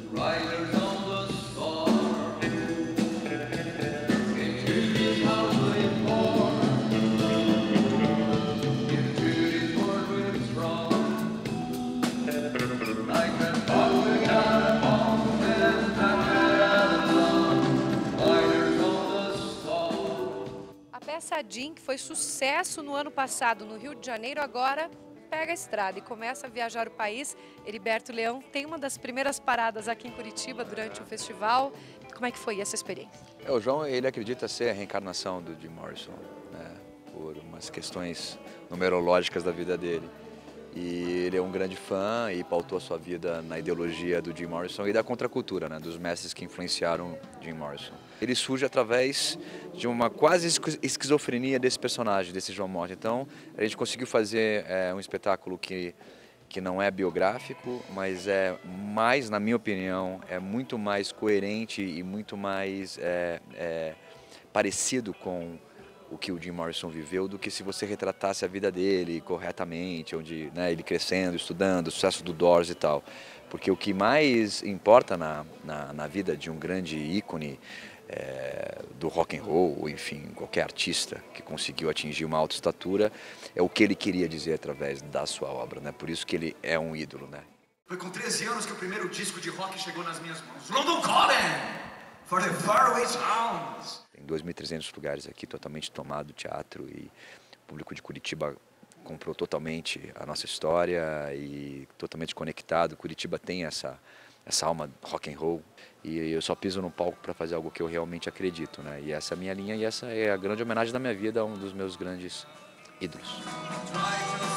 Riders on the storm. Into this howling storm. Into these boardrooms strong. Like the fog we got upon and after long. Riders on the storm. A peça Jim, que foi sucesso no ano passado no Rio de Janeiro, agora pega a estrada e começa a viajar o país. Heriberto Leão tem uma das primeiras paradas aqui em Curitiba durante o festival. Como é que foi essa experiência? O João, ele acredita ser a reencarnação do Jim Morrison, né, por umas questões numerológicas da vida dele. E ele é um grande fã e pautou a sua vida na ideologia do Jim Morrison e da contracultura, né, dos mestres que influenciaram Jim Morrison. Ele surge através de uma quase esquizofrenia desse personagem, desse João Morton. Então, a gente conseguiu fazer um espetáculo que não é biográfico, mas é mais, na minha opinião, é muito mais coerente e muito mais parecido com o que o Jim Morrison viveu do que se você retratasse a vida dele corretamente, onde, né, ele crescendo, estudando, o sucesso do Doors e tal. Porque o que mais importa na vida de um grande ícone do rock and roll, ou enfim, qualquer artista que conseguiu atingir uma alta estatura, é o que ele queria dizer através da sua obra, né? Por isso que ele é um ídolo, né? Foi com 13 anos que o primeiro disco de rock chegou nas minhas mãos. London Calling! For the Faraway Sounds! Tem 2.300 lugares aqui, totalmente tomado, teatro, e o público de Curitiba comprou totalmente a nossa história e totalmente conectado. Curitiba tem essa alma rock and roll e eu só piso no palco para fazer algo que eu realmente acredito, né? E essa é a minha linha e essa é a grande homenagem da minha vida a um dos meus grandes ídolos.